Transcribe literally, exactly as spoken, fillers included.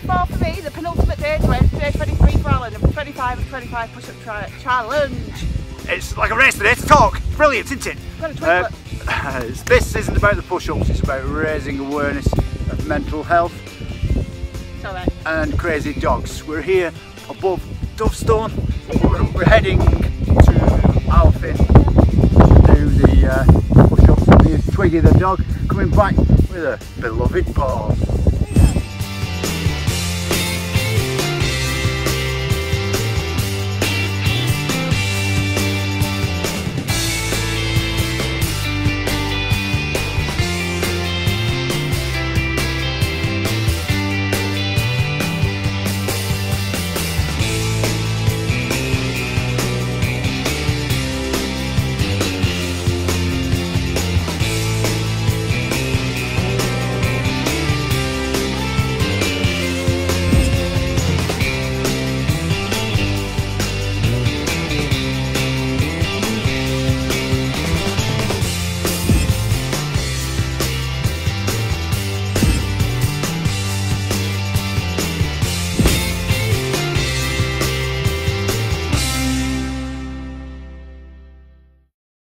twenty-four for me, the penultimate day, day twenty-three for Alan, and twenty-five and twenty-five push-up challenge. It's like a race today to talk. Brilliant, isn't it? Got a twinkle. Uh, this isn't about the push-ups, it's about raising awareness of mental health Sorry. and crazy dogs. We're here above Dovestone. We're, we're heading to Alfin to do the uh, push-ups. Here's Twiggy the dog coming back with a beloved ball.